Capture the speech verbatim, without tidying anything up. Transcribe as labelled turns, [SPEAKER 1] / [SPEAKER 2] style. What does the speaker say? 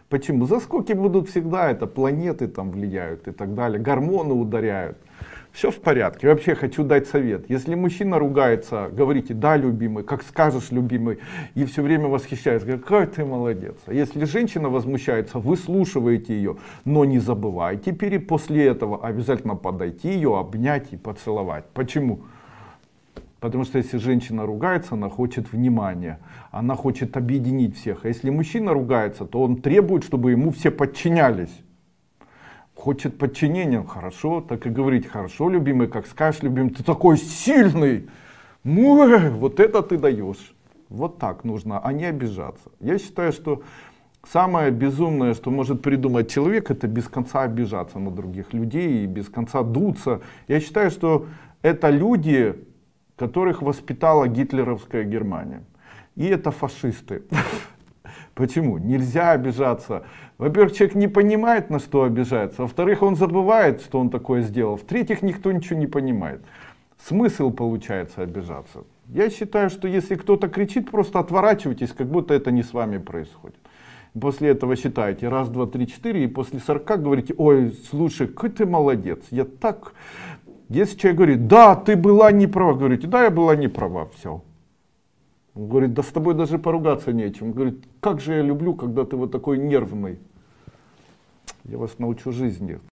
[SPEAKER 1] Почему? Заскоки будут всегда, это планеты там влияют и так далее, гормоны ударяют. Все в порядке. Вообще хочу дать совет. Если мужчина ругается, говорите: да, любимый, как скажешь, любимый, и все время восхищается, говорит: какой ты молодец. А если женщина возмущается, выслушиваете ее, но не забывайте теперь после этого обязательно подойти ее, обнять и поцеловать. Почему? Потому что если женщина ругается, она хочет внимания, она хочет объединить всех. А если мужчина ругается, то он требует, чтобы ему все подчинялись. Хочет подчинения, хорошо, так и говорить: хорошо, любимый, как скажешь, любимый, ты такой сильный, ну, вот это ты даешь. Вот так нужно, а не обижаться. Я считаю, что самое безумное, что может придумать человек, это без конца обижаться на других людей и без конца дуться. Я считаю, что это люди, которых воспитала гитлеровская Германия. И это фашисты. Почему? Нельзя обижаться. Во-первых, человек не понимает, на что обижается. Во-вторых, он забывает, что он такое сделал. В-третьих, никто ничего не понимает. Смысл получается обижаться. Я считаю, что если кто-то кричит, просто отворачивайтесь, как будто это не с вами происходит. После этого считаете раз, два, три, четыре, и после сорока говорите: ой, слушай, какой ты молодец. Я так... Если человек говорит: да, ты была не права, говорите: да, я была не права, все. Он говорит: да с тобой даже поругаться нечем. Он говорит: как же я люблю, когда ты вот такой нервный. Я вас научу жизни.